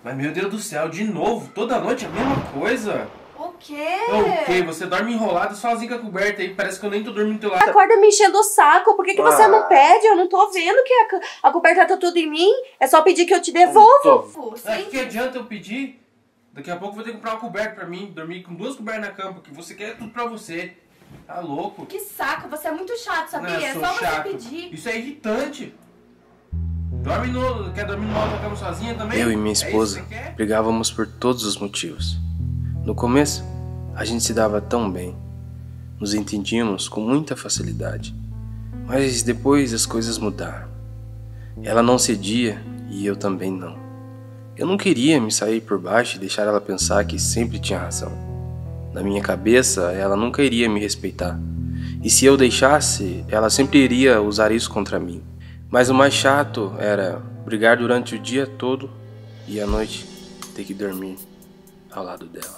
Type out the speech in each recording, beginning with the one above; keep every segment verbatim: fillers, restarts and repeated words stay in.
Mas, meu Deus do céu, de novo? Toda noite a mesma coisa? O quê? O quê? Você dorme enrolado sozinho com a coberta aí. Parece que eu nem tô dormindo do teu lado. Acorda me enchendo o saco. Por que, que Ah. você não pede? Eu não tô vendo que a, co- a coberta tá tudo em mim. É só pedir que eu te devolvo. Ah, que adianta eu pedir? Daqui a pouco eu vou ter que comprar uma coberta pra mim. Dormir com duas cobertas na cama, porque você quer tudo pra você. Tá louco? Que saco, você é muito chato, sabia? Não, eu É sou só chato. você pedir. Isso é irritante. Dorme no... Quer dormir numa outra cama sozinha também? Eu e minha É isso esposa que você quer? brigávamos por todos os motivos. No começo, a gente se dava tão bem. Nos entendíamos com muita facilidade. Mas depois as coisas mudaram. Ela não cedia e eu também não. Eu não queria me sair por baixo e deixar ela pensar que sempre tinha razão. Na minha cabeça, ela nunca iria me respeitar. E se eu deixasse, ela sempre iria usar isso contra mim. Mas o mais chato era brigar durante o dia todo e à noite ter que dormir ao lado dela.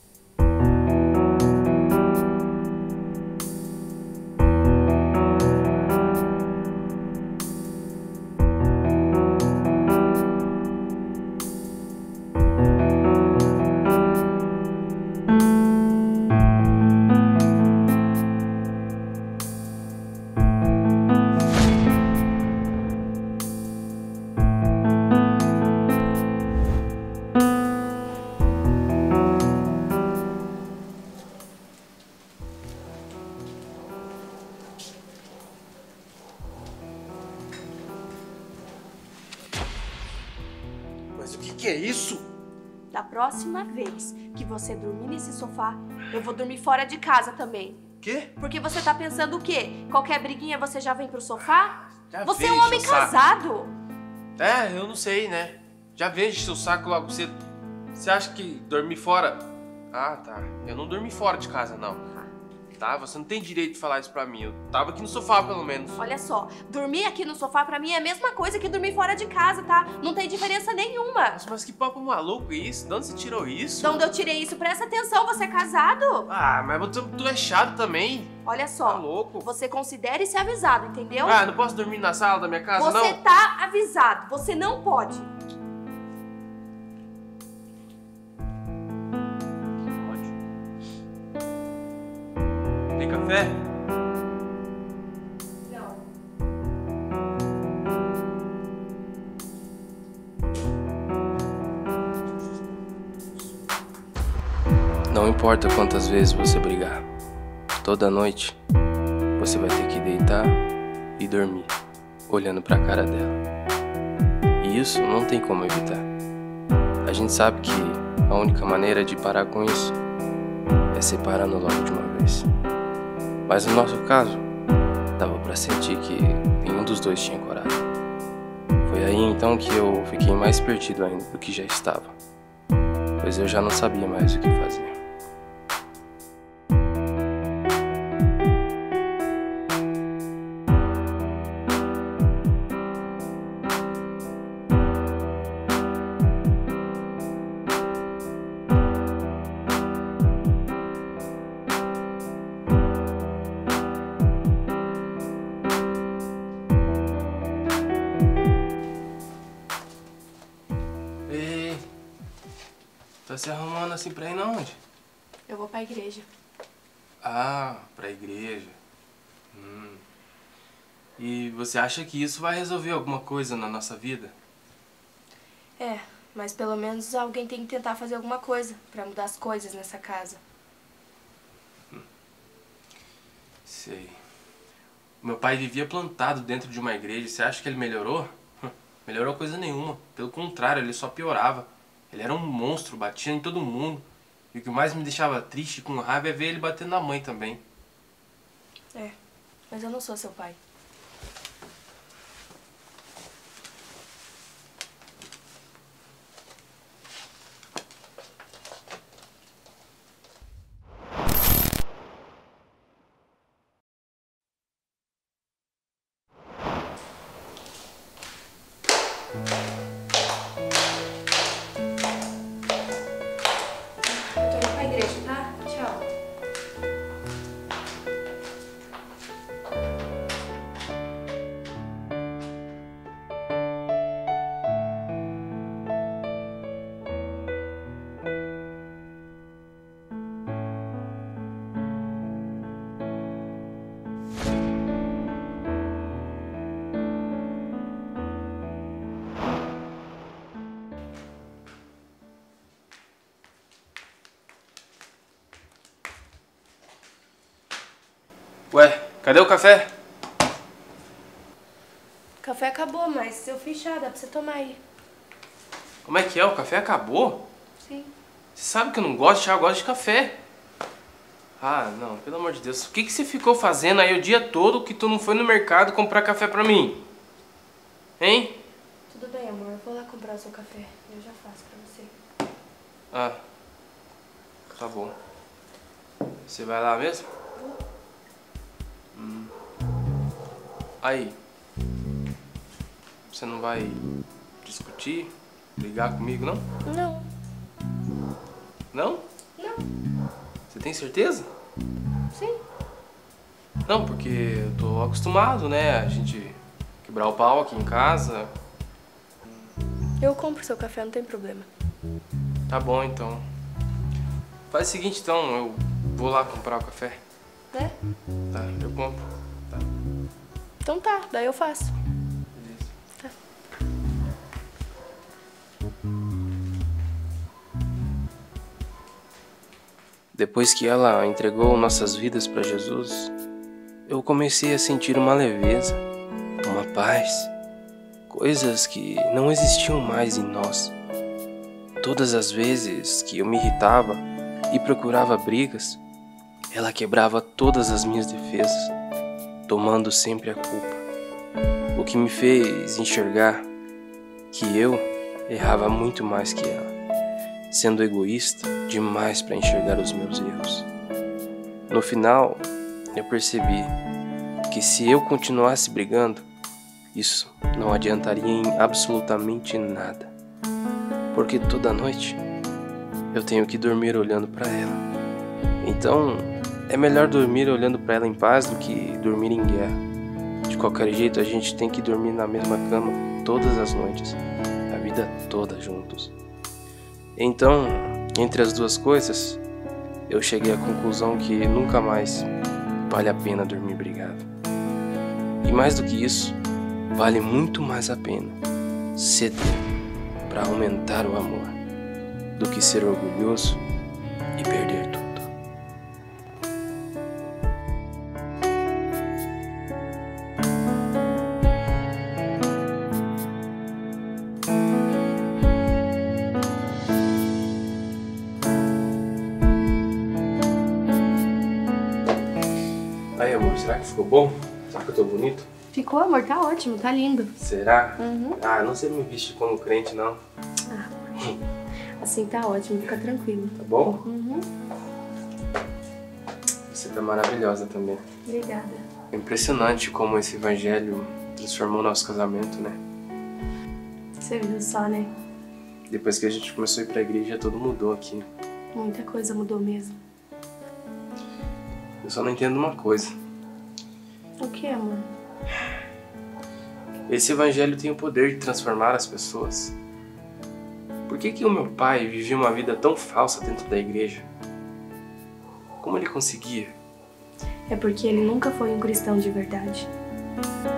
Mas o que que é isso? Da próxima vez que você dormir nesse sofá, eu vou dormir fora de casa também. Quê? Porque você tá pensando o quê? Qualquer briguinha você já vem pro sofá? Já Você é veio um homem encher o saco. casado. É, eu não sei, né? Já vejo seu saco logo cedo. Você acha que dormir fora... Ah, tá. Eu não dormi fora de casa, não. Tá? Você não tem direito de falar isso pra mim. Eu tava aqui no sofá, pelo menos. Olha só, dormir aqui no sofá pra mim é a mesma coisa que dormir fora de casa, tá? Não tem diferença nenhuma. Mas, mas que papo maluco isso? De onde você tirou isso? De onde eu tirei isso? Presta atenção, você é casado? Ah, mas tu, tu é chato também. Olha Tá só, louco? você considere ser avisado, entendeu? Ah, não posso dormir na sala da minha casa, Você não? tá avisado, você não pode. Tem café? Não. Não importa quantas vezes você brigar, toda noite você vai ter que deitar e dormir, olhando pra cara dela. E isso não tem como evitar. A gente sabe que a única maneira de parar com isso é separando logo de uma vez. Mas no nosso caso, dava pra sentir que nenhum dos dois tinha coragem. Foi aí então que eu fiquei mais perdido ainda do que já estava, pois eu já não sabia mais o que fazer. Ei, tá se arrumando assim pra ir na onde? Eu vou pra igreja. Ah, pra igreja. Hum. E você acha que isso vai resolver alguma coisa na nossa vida? É, mas pelo menos alguém tem que tentar fazer alguma coisa pra mudar as coisas nessa casa. Sei. Meu pai vivia plantado dentro de uma igreja. Você acha que ele melhorou? Melhorou coisa nenhuma. Pelo contrário, ele só piorava. Ele era um monstro, batia em todo mundo. E o que mais me deixava triste e com raiva é ver ele batendo na mãe também. É, mas eu não sou seu pai. Tô indo pra igreja, tá? Tchau. Ué, cadê o café? O café acabou, mas eu fiz chá, dá pra você tomar aí. Como é que é? O café acabou? Sim. Você sabe que eu não gosto de chá, eu gosto de café. Ah, não, pelo amor de Deus. O que, que você ficou fazendo aí o dia todo que tu não foi no mercado comprar café pra mim? Hein? Tudo bem, amor. Eu vou lá comprar o seu café. Eu já faço pra você. Ah, tá bom. Você vai lá mesmo? Hum. Aí. Você não vai discutir, brigar comigo, não? Não. Não? Não. Você tem certeza? Sim. Não, porque eu tô acostumado, né? A gente quebrar o pau aqui em casa. Eu compro seu café, não tem problema. Tá bom, então. Faz o seguinte, então. Eu vou lá comprar o café. Né? Tá, eu compro. Tá. Então tá, daí eu faço. Beleza. Tá. Depois que ela entregou nossas vidas para Jesus, eu comecei a sentir uma leveza, uma paz, coisas que não existiam mais em nós. Todas as vezes que eu me irritava e procurava brigas, ela quebrava todas as minhas defesas, tomando sempre a culpa, o que me fez enxergar que eu errava muito mais que ela, sendo egoísta demais para enxergar os meus erros. No final, eu percebi que se eu continuasse brigando, isso não adiantaria em absolutamente nada, porque toda noite eu tenho que dormir olhando para ela. Então, é melhor dormir olhando para ela em paz do que dormir em guerra. De qualquer jeito, a gente tem que dormir na mesma cama todas as noites, a vida toda juntos. Então, entre as duas coisas, eu cheguei à conclusão que nunca mais vale a pena dormir brigado. E mais do que isso, vale muito mais a pena ceder para aumentar o amor do que ser orgulhoso e perder tudo. Aí, amor, será que ficou bom? Será que eu tô bonito? Ficou, amor? Tá ótimo, tá lindo. Será? Uhum. Ah, não sei me vestir como crente, não. Ah, assim tá ótimo, fica tranquilo. Tá bom? Uhum. Você tá maravilhosa também. Obrigada. É impressionante como esse evangelho transformou nosso casamento, né? Você viu só, né? Depois que a gente começou a ir pra igreja, tudo mudou aqui. Muita coisa mudou mesmo. Eu só não entendo uma coisa. O que, amor? Esse evangelho tem o poder de transformar as pessoas. Por que que o meu pai vivia uma vida tão falsa dentro da igreja? Como ele conseguia? É porque ele nunca foi um cristão de verdade.